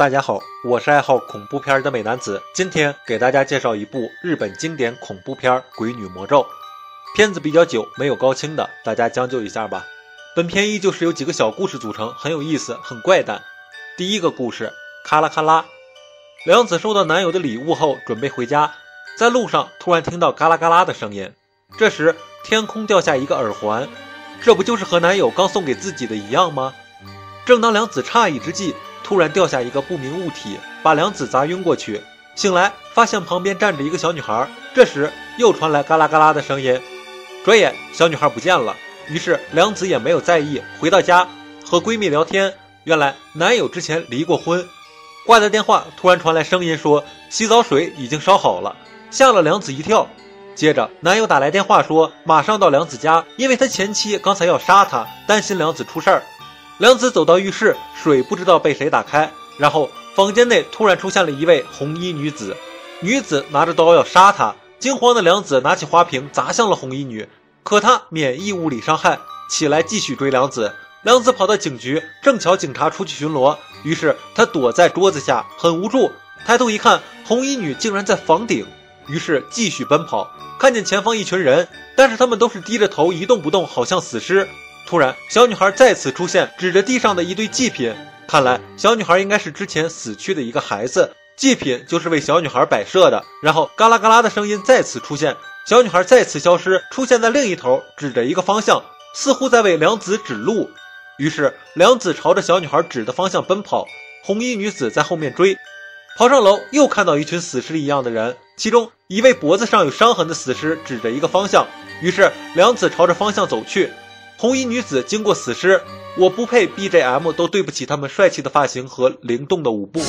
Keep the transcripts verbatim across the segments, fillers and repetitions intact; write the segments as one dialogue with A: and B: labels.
A: 大家好，我是爱好恐怖片的美男子，今天给大家介绍一部日本经典恐怖片《鬼女魔咒》。片子比较久，没有高清的，大家将就一下吧。本片依旧是由几个小故事组成，很有意思，很怪诞。第一个故事，咔啦咔啦。良子收到男友的礼物后，准备回家，在路上突然听到嘎啦嘎啦的声音。这时天空掉下一个耳环，这不就是和男友刚送给自己的一样吗？正当良子诧异之际，突然掉下一个不明物体，把良子砸晕过去。醒来发现旁边站着一个小女孩，这时又传来嘎啦嘎啦的声音。转眼小女孩不见了，于是良子也没有在意，回到家和闺蜜聊天。原来男友之前离过婚。挂在电话突然传来声音说洗澡水已经烧好了，吓了良子一跳。接着男友打来电话说马上到良子家，因为他前妻刚才要杀他，担心良子出事儿。良子走到浴室，水不知道被谁打开，然后房间内突然出现了一位红衣女子，女子拿着刀要杀他。惊慌的良子拿起花瓶砸向了红衣女，可她免疫物理伤害，起来继续追良子。良子跑到警局，正巧警察出去巡逻，于是他躲在桌子下，很无助。抬头一看，红衣女竟然在房顶，于是继续奔跑，看见前方一群人，但是他们都是低着头一动不动，好像死尸。突然小女孩再次出现，指着地上的一堆祭品，看来小女孩应该是之前死去的一个孩子，祭品就是为小女孩摆设的。然后嘎啦嘎啦的声音再次出现，小女孩再次消失，出现在另一头，指着一个方向，似乎在为良子指路。于是良子朝着小女孩指的方向奔跑，红衣女子在后面追。跑上楼又看到一群死尸一样的人，其中一位脖子上有伤痕的死尸指着一个方向，于是良子朝着方向走去。红衣女子经过死尸，我不配 B G M 都对不起他们帅气的发型和灵动的舞步。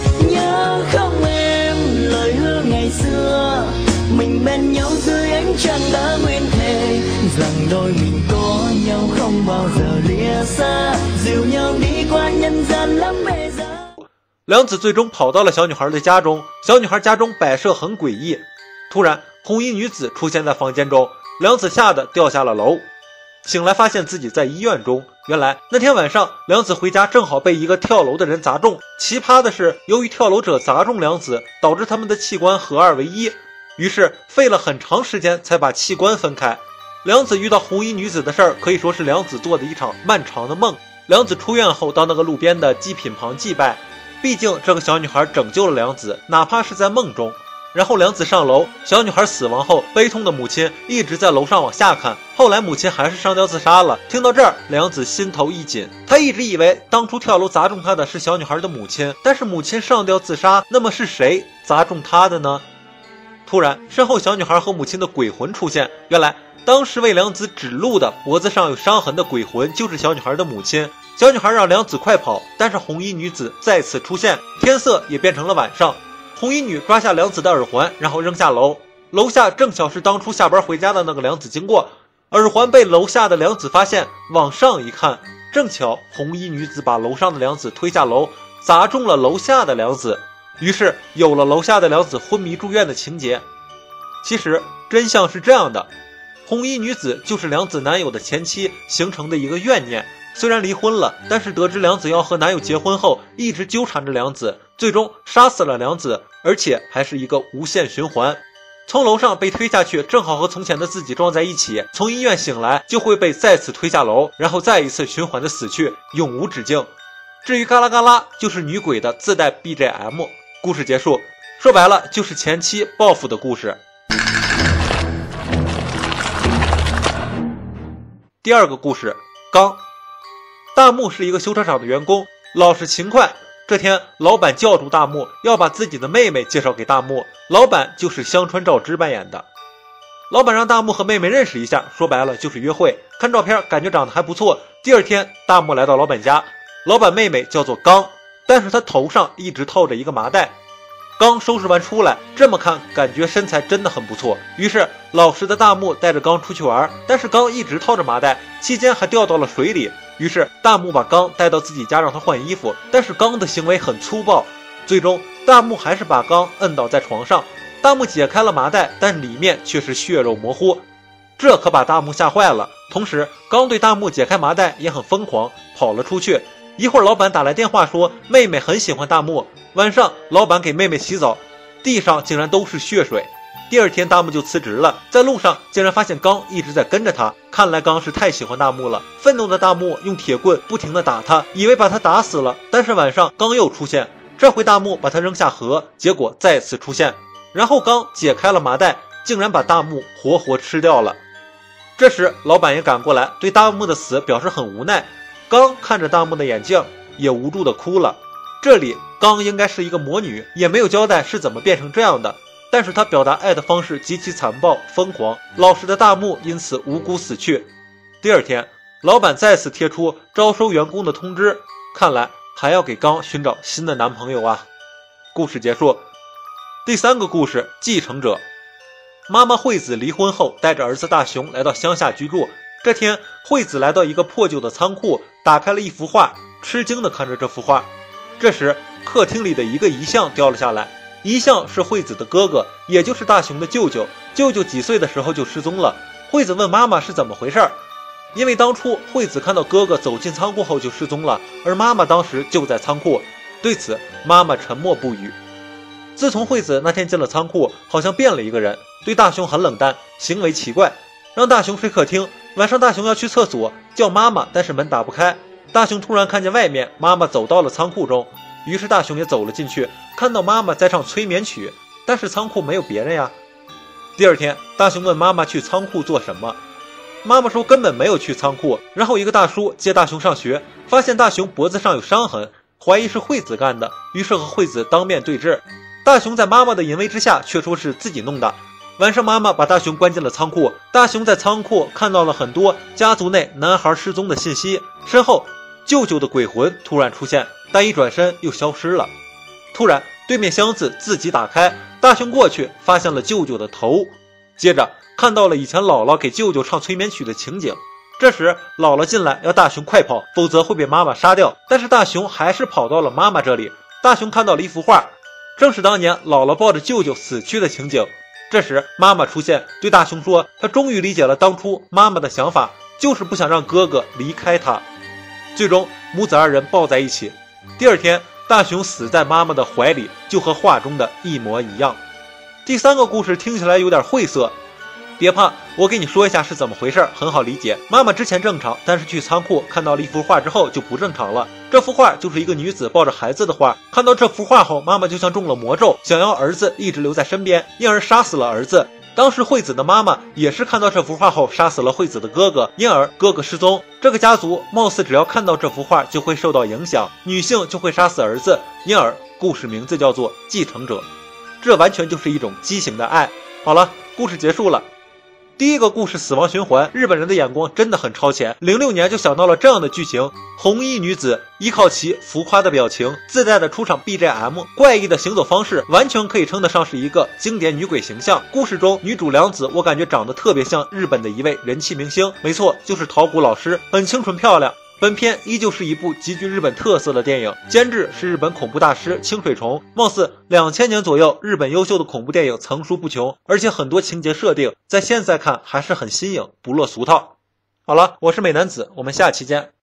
A: 良子最终跑到了小女孩的家中，小女孩家中摆设很诡异。突然红衣女子出现在房间中，良子吓得掉下了楼。醒来发现自己在医院中，原来那天晚上良子回家正好被一个跳楼的人砸中。奇葩的是，由于跳楼者砸中良子，导致他们的器官合二为一，于是费了很长时间才把器官分开。良子遇到红衣女子的事儿可以说是良子做的一场漫长的梦。良子出院后到那个路边的祭品旁祭拜，毕竟这个小女孩拯救了良子，哪怕是在梦中。然后良子上楼，小女孩死亡后，悲痛的母亲一直在楼上往下看，后来母亲还是上吊自杀了。听到这儿，良子心头一紧，她一直以为当初跳楼砸中她的是小女孩的母亲，但是母亲上吊自杀，那么是谁砸中她的呢？突然身后小女孩和母亲的鬼魂出现，原来当时为良子指路的脖子上有伤痕的鬼魂就是小女孩的母亲。小女孩让良子快跑，但是红衣女子再次出现，天色也变成了晚上。红衣女抓下良子的耳环，然后扔下楼，楼下正巧是当初下班回家的那个良子经过，耳环被楼下的良子发现，往上一看，正巧红衣女子把楼上的良子推下楼，砸中了楼下的良子，于是有了楼下的良子昏迷住院的情节。其实真相是这样的，红衣女子就是良子男友的前妻形成的一个怨念，虽然离婚了，但是得知良子要和男友结婚后，一直纠缠着良子，最终杀死了良子，而且还是一个无限循环。从楼上被推下去，正好和从前的自己撞在一起，从医院醒来就会被再次推下楼，然后再一次循环的死去，永无止境。至于嘎啦嘎啦，就是女鬼的自带 B G M。 故事结束，说白了就是前妻报复的故事。第二个故事，刚。大木是一个修车厂的员工，老实勤快。这天老板叫住大木，要把自己的妹妹介绍给大木，老板就是香川照之扮演的。老板让大木和妹妹认识一下，说白了就是约会。看照片感觉长得还不错。第二天大木来到老板家，老板妹妹叫做刚，但是她头上一直套着一个麻袋。刚收拾完出来，这么看感觉身材真的很不错，于是老实的大木带着刚出去玩，但是刚一直套着麻袋，期间还掉到了水里。于是大木把刚带到自己家让他换衣服，但是刚的行为很粗暴，最终大木还是把刚摁倒在床上。大木解开了麻袋，但里面却是血肉模糊，这可把大木吓坏了。同时刚对大木解开麻袋也很疯狂，跑了出去。 一会儿老板打来电话说妹妹很喜欢大木，晚上老板给妹妹洗澡，地上竟然都是血水。第二天大木就辞职了，在路上竟然发现刚一直在跟着他，看来刚是太喜欢大木了。愤怒的大木用铁棍不停地打他，以为把他打死了，但是晚上刚又出现，这回大木把他扔下河，结果再次出现，然后刚解开了麻袋，竟然把大木活活吃掉了。这时老板也赶过来，对大木的死表示很无奈。刚看着大木的眼镜，也无助地哭了。这里刚应该是一个魔女，也没有交代是怎么变成这样的，但是她表达爱的方式极其残暴疯狂，老实的大木因此无辜死去。第二天，老板再次贴出招收员工的通知，看来还要给刚寻找新的男朋友啊。故事结束。第三个故事，继承者。妈妈惠子离婚后，带着儿子大雄来到乡下居住。这天，惠子来到一个破旧的仓库，打开了一幅画，吃惊地看着这幅画。这时，客厅里的一个遗像掉了下来，遗像是惠子的哥哥，也就是大雄的舅舅。舅舅几岁的时候就失踪了。惠子问妈妈是怎么回事，因为当初惠子看到哥哥走进仓库后就失踪了，而妈妈当时就在仓库。对此，妈妈沉默不语。自从惠子那天进了仓库，好像变了一个人，对大雄很冷淡，行为奇怪，让大雄睡客厅。晚上大雄要去厕所，叫妈妈，但是门打不开。大雄突然看见外面妈妈走到了仓库中，于是大雄也走了进去，看到妈妈在唱催眠曲，但是仓库没有别人呀。第二天，大雄问妈妈去仓库做什么，妈妈说根本没有去仓库。然后一个大叔接大雄上学，发现大雄脖子上有伤痕，怀疑是惠子干的，于是和惠子当面对质。大雄在妈妈的淫威之下，却说是自己弄的。晚上妈妈把大雄关进了仓库，大雄在仓库看到了很多家族内男孩失踪的信息，身后舅舅的鬼魂突然出现，但一转身又消失了。突然对面箱子自己打开，大雄过去发现了舅舅的头，接着看到了以前姥姥给舅舅唱催眠曲的情景。这时姥姥进来要大雄快跑，否则会被妈妈杀掉，但是大雄还是跑到了妈妈这里。大雄看到了一幅画，正是当年姥姥抱着舅舅死去的情景。这时妈妈出现，对大雄说她终于理解了当初妈妈的想法，就是不想让哥哥离开她。最终母子二人抱在一起。第二天，大雄死在妈妈的怀里，就和画中的一模一样。第三个故事听起来有点晦涩，别怕，我给你说一下是怎么回事，很好理解。妈妈之前正常，但是去仓库看到了一幅画之后就不正常了。这幅画就是一个女子抱着孩子的画，看到这幅画后，妈妈就像中了魔咒，想要儿子一直留在身边，因而杀死了儿子。当时惠子的妈妈也是看到这幅画后杀死了惠子的哥哥，因而哥哥失踪。这个家族貌似只要看到这幅画就会受到影响，女性就会杀死儿子，因而故事名字叫做继承者。这完全就是一种畸形的爱。好了，故事结束了。第一个故事死亡循环，日本人的眼光真的很超前，零六年就想到了这样的剧情。红衣女子依靠其浮夸的表情，自带的出场 B G M， 怪异的行走方式，完全可以称得上是一个经典女鬼形象。故事中女主良子，我感觉长得特别像日本的一位人气明星，没错，就是桃谷老师，很清纯漂亮。本片依旧是一部极具日本特色的电影，监制是日本恐怖大师清水崇。貌似两千年左右，日本优秀的恐怖电影层出不穷，而且很多情节设定在现在看还是很新颖，不落俗套。好了，我是美男子，我们下期见。